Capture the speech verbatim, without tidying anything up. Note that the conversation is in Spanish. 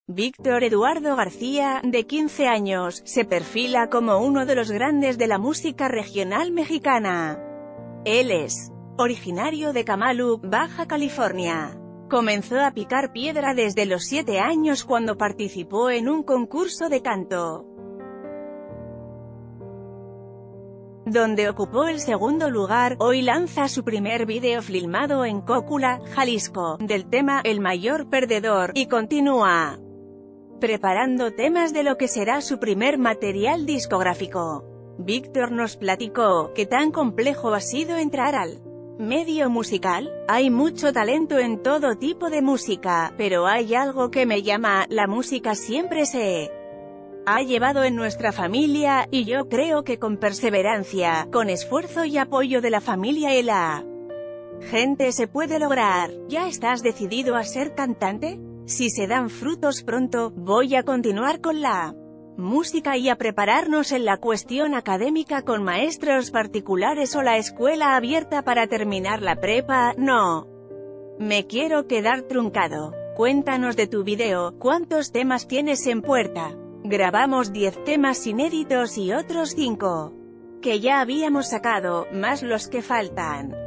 Víctor Eduardo García, de quince años, se perfila como uno de los grandes de la música regional mexicana. Él es originario de Kamaluc, Baja California. Comenzó a picar piedra desde los siete años cuando participó en un concurso de canto, donde ocupó el segundo lugar. Hoy lanza su primer video filmado en Cocula, Jalisco, del tema El Mayor Perdedor, y continúa preparando temas de lo que será su primer material discográfico. Víctor nos platicó qué tan complejo ha sido entrar al medio musical. Hay mucho talento en todo tipo de música, pero hay algo que me llama: la música siempre se ha llevado en nuestra familia, y yo creo que con perseverancia, con esfuerzo y apoyo de la familia y la gente se puede lograr. ¿Ya estás decidido a ser cantante? Si se dan frutos pronto, voy a continuar con la música y a prepararnos en la cuestión académica con maestros particulares o la escuela abierta para terminar la prepa. No me quiero quedar truncado. Cuéntanos de tu video, ¿cuántos temas tienes en puerta? Grabamos diez temas inéditos y otros cinco que ya habíamos sacado, más los que faltan.